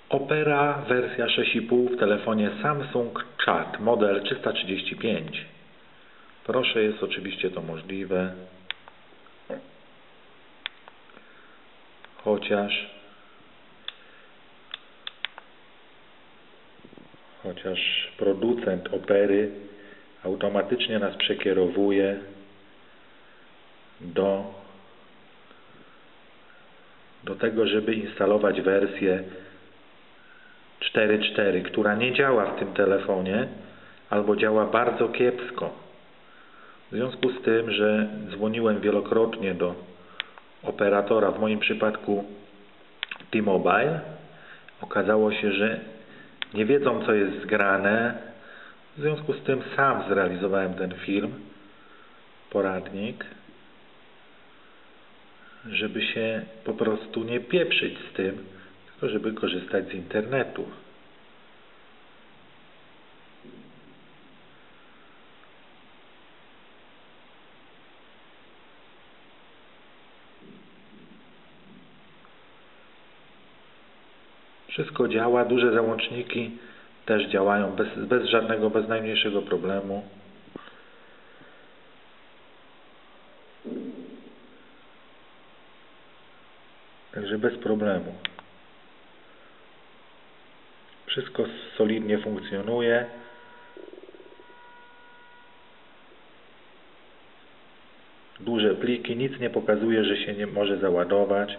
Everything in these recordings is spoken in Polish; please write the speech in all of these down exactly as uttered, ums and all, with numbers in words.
Opera wersja sześć i pół w telefonie Samsung Chat, model trzysta trzydzieści pięć. Proszę, jest oczywiście to możliwe. Chociaż chociaż producent Opery automatycznie nas przekierowuje do do tego, żeby instalować wersję cztery cztery, która nie działa w tym telefonie albo działa bardzo kiepsko. W związku z tym, że dzwoniłem wielokrotnie do operatora, w moim przypadku T-Mobile, okazało się, że nie wiedzą, co jest zgrane. W związku z tym sam zrealizowałem ten film, poradnik, żeby się po prostu nie pieprzyć z tym, tylko żeby korzystać z internetu. Wszystko działa, duże załączniki też działają bez, bez żadnego, bez najmniejszego problemu. Także bez problemu. Wszystko solidnie funkcjonuje. Duże pliki, nic nie pokazuje, że się nie może załadować.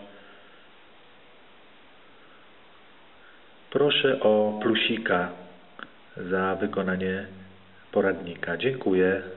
Proszę o plusika za wykonanie poradnika. Dziękuję.